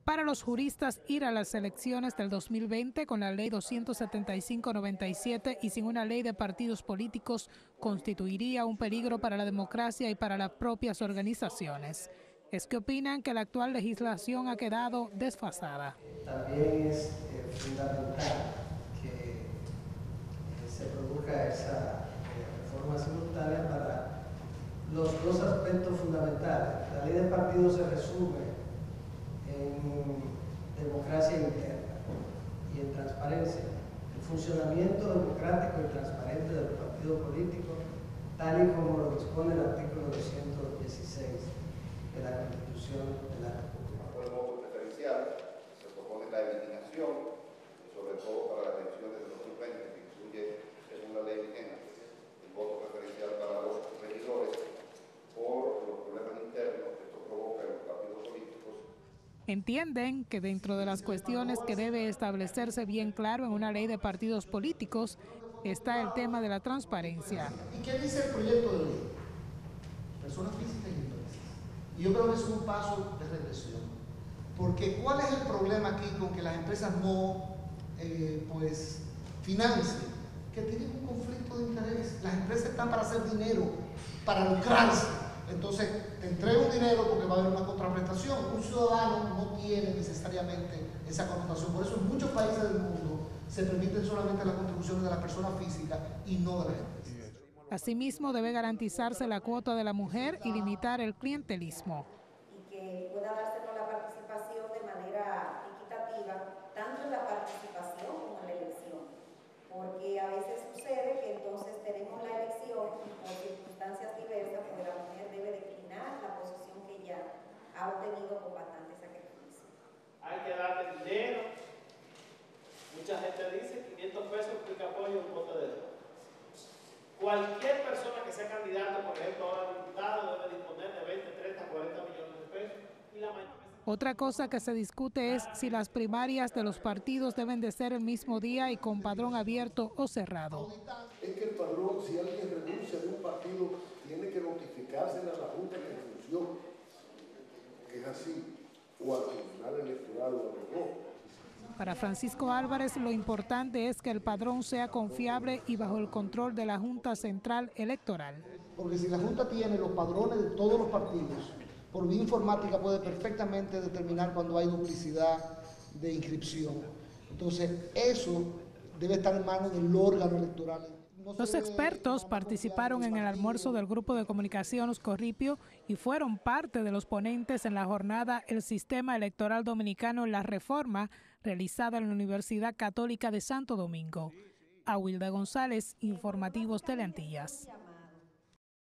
Para los juristas, ir a las elecciones del 2020 con la ley 275/97 y sin una ley de partidos políticos constituiría un peligro para la democracia y para las propias organizaciones. Es que opinan que la actual legislación ha quedado desfasada. También es fundamental que se produzca esa reforma simultánea para los dos aspectos fundamentales. La ley de partidos se resume en democracia interna y en transparencia. El funcionamiento democrático y transparente del partido político, tal y como lo dispone el artículo 216 de la Constitución de la República. Por el voto preferencial se propone la eliminación, sobre todo para las elecciones de 2020, que incluye, según la ley vigente, el voto preferencial para los regidores por los problemas internos que esto provoca en los partidos políticos. Entienden que dentro de las cuestiones que debe establecerse bien claro en una ley de partidos políticos está el tema de la transparencia. ¿Y qué dice el proyecto de ley? Personas físicas y empresas. Y yo creo que es un paso de regresión. Porque ¿cuál es el problema aquí con que las empresas no financien? Que tienen un conflicto de interés. Las empresas están para hacer dinero, para lucrarse. Entonces, te entrego un dinero porque va a haber una contraprestación. Un ciudadano no tiene necesariamente esa connotación. Por eso en muchos países del mundo se permiten solamente las contribuciones de las personas físicas y no de las empresas. Asimismo, debe garantizarse la cuota de la mujer y limitar el clientelismo. Y que pueda darse con la participación de manera equitativa, tanto en la participación como en la elección. Porque a veces sucede que entonces tenemos la elección y por circunstancias diversas, pues la mujer debe declinar la posición que ya ha obtenido con bastante sacrificio. Hay que darle dinero. Mucha gente dice 500 pesos por apoyo un voto de droga. Cualquier persona que sea candidato, por ejemplo, ahora diputado, debe disponer de 20, 30, 40 millones de pesos. Y la mayoría... Otra cosa que se discute es si las primarias de los partidos deben de ser el mismo día y con padrón abierto o cerrado. Es que el padrón, si alguien renuncia de un partido, tiene que notificársela a la Junta de Ejecución, que es así, o al Tribunal Electoral o al no. Para Francisco Álvarez, lo importante es que el padrón sea confiable y bajo el control de la Junta Central Electoral. Porque si la Junta tiene los padrones de todos los partidos, por vía informática puede perfectamente determinar cuando hay duplicidad de inscripción. Entonces, eso debe estar en manos del órgano electoral. Los expertos participaron en el almuerzo del Grupo de Comunicaciones Corripio y fueron parte de los ponentes en la jornada El Sistema Electoral Dominicano en la Reforma, realizada en la Universidad Católica de Santo Domingo. Awilda González, Informativos Teleantillas.